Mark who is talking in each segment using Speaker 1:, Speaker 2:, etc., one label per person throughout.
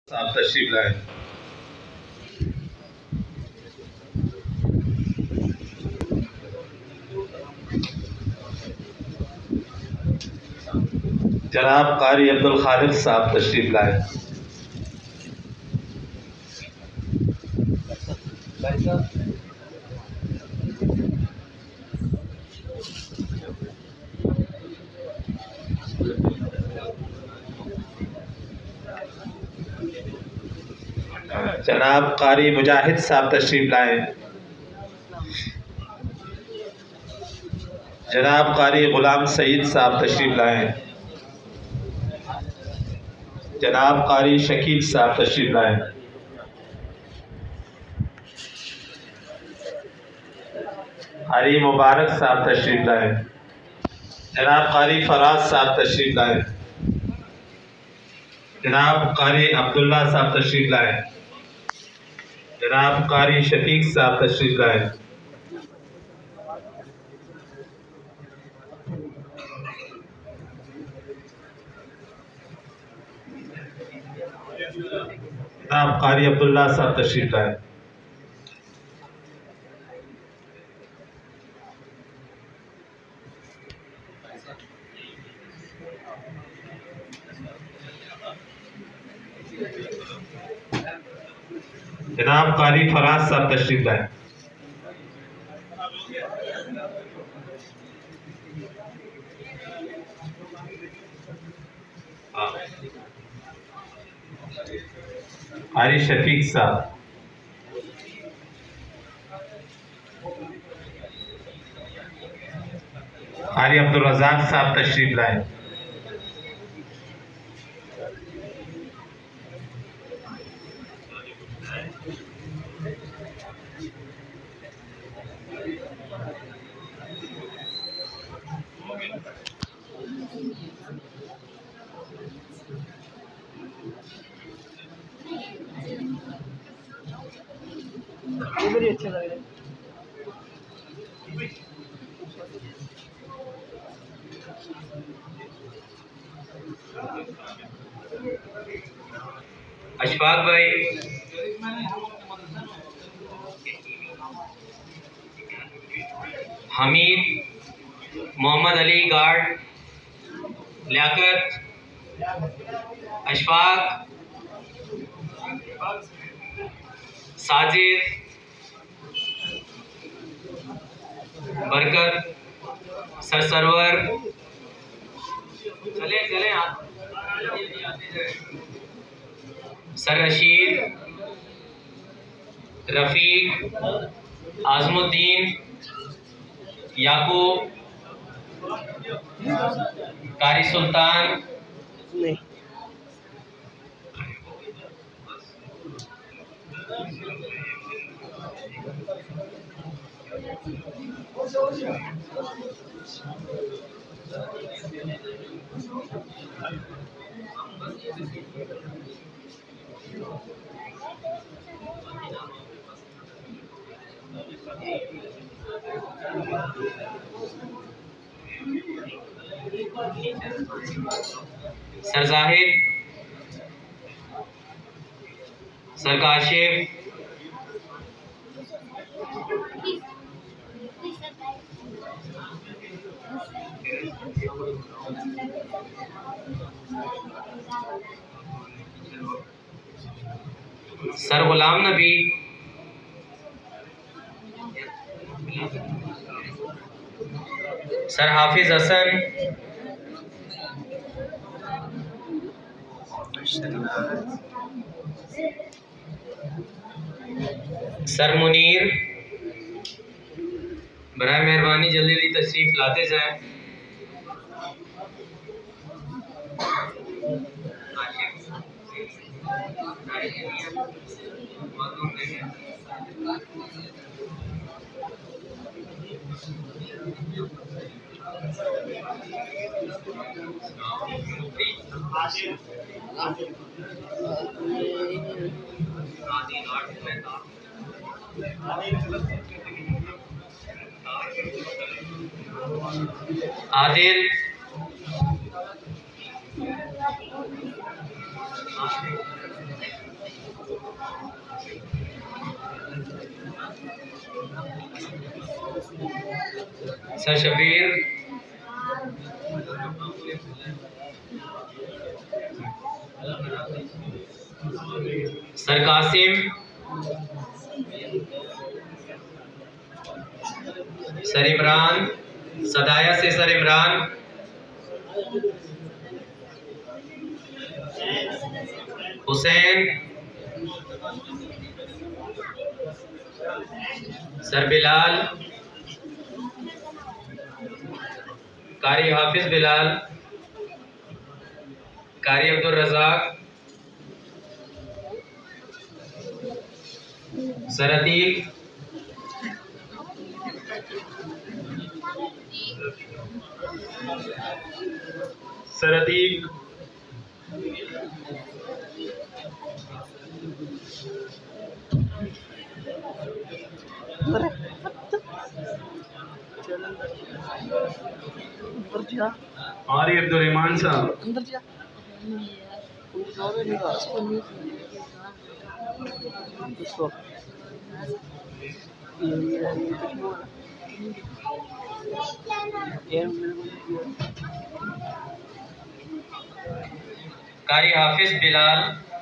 Speaker 1: आप तशरीफ लाए। जनाब कारी अब्दुल खालिक साहब तशरीफ लाए। जनाब कारी मुजाहिद साहब तशरीफ लाए। जनाब कारी गुलाम सईद साहब तशरीफ लाए। जनाब कारी शकील साहब तशरीफ लाए। कारी मुबारक साहब तशरीफ लाए। जनाब कारी फराज साहब तशरीफ लाए। जनाब कारी अब्दुल्ला साहब तशरीफ लाए। जनाब कारी शफीक साहब तशरीफ लाए। जनाब कारी अब्दुल्ला साहब तशरीफ लाए। जनाब कारी फराज साहब तशरीफ लाए। कारी शफीक साहब। कारी अब्दुल रज़ाक साहब तशरीफ लाए।
Speaker 2: अच्छा लग रहा है।
Speaker 3: अशफाक भाई, हमीद, मोहम्मद अली गार्ड, लियाकत, अशफाक, साजिद, बरकत, सरसरवर, चले चले आप, सर रशीद, रफ़ीक, आज़मुद्दीन, याकूब, कारी सुल्तान,
Speaker 2: नहीं
Speaker 3: sir Zahid, sir Kashif, sir Ghulam Nabi, sir Hafiz Hasan, sir Munir, बराए मेहरबानी जल्दी जल्दी तशरीफ लाते जाएं। Adil, sir Shabbir, sir Qasim, sir Imran, सदाया से sir Imran, Hussain, sir Bilal, Qari Hafiz Bilal, Qari Abdul Razzaq, sir Atiq,
Speaker 1: sir Atiq,
Speaker 2: अंदर जा,
Speaker 1: आरी अब्दुल रहमान साहब,
Speaker 2: अंदर जा। नहीं था उसको नहीं उसको
Speaker 3: कारी हाफिज बिलाल,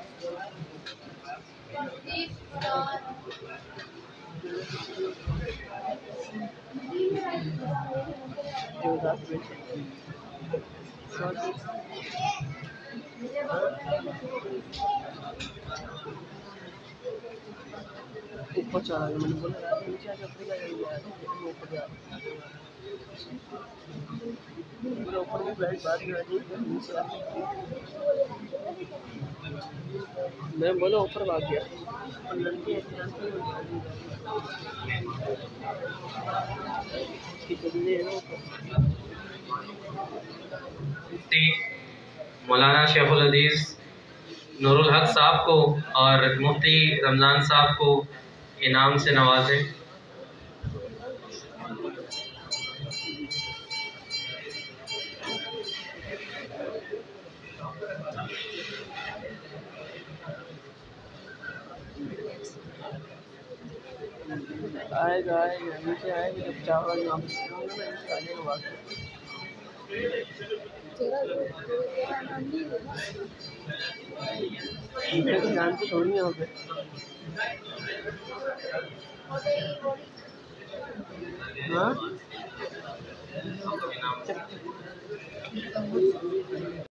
Speaker 2: ऊपर चला गया। मैंने बोला नीचे आके ऊपर जा, ऊपर भी बैठ बात नहीं आती नीचे मैं बोला ऊपर भाग गया। लड़की
Speaker 3: मौलाना शेखुल हदीस नूरुल हक साहब को और मुफ्ती रमज़ान साहब को इनाम से नवाजें।
Speaker 2: आएगा नीचे आएगा जब चावल नाम जानते थोड़ी यहाँ पे। हाँ